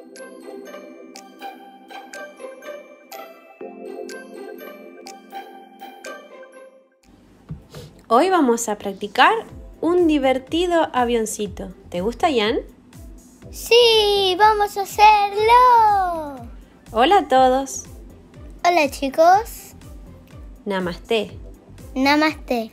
Hoy vamos a practicar un divertido avioncito. ¿Te gusta, Jan? ¡Sí! ¡Vamos a hacerlo! Hola a todos. Hola, chicos. Namaste. Namaste.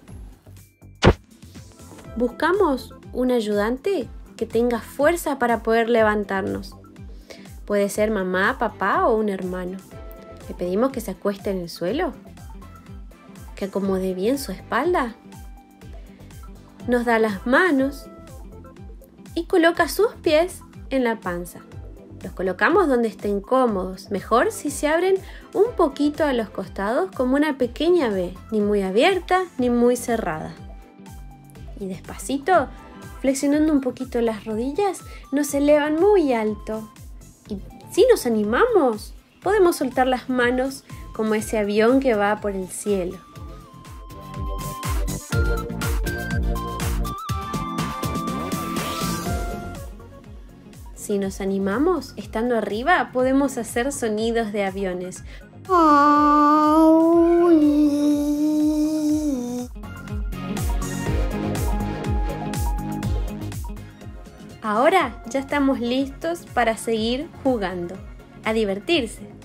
Buscamos un ayudante que tenga fuerza para poder levantarnos. Puede ser mamá, papá o un hermano. Le pedimos que se acueste en el suelo, que acomode bien su espalda, nos da las manos y coloca sus pies en la panza. Los colocamos donde estén cómodos, mejor si se abren un poquito a los costados como una pequeña V, ni muy abierta ni muy cerrada. Y despacito, flexionando un poquito las rodillas, nos elevan muy alto. Y si nos animamos, podemos soltar las manos como ese avión que va por el cielo. Si nos animamos, estando arriba, podemos hacer sonidos de aviones. Ahora ya estamos listos para seguir jugando. A divertirse.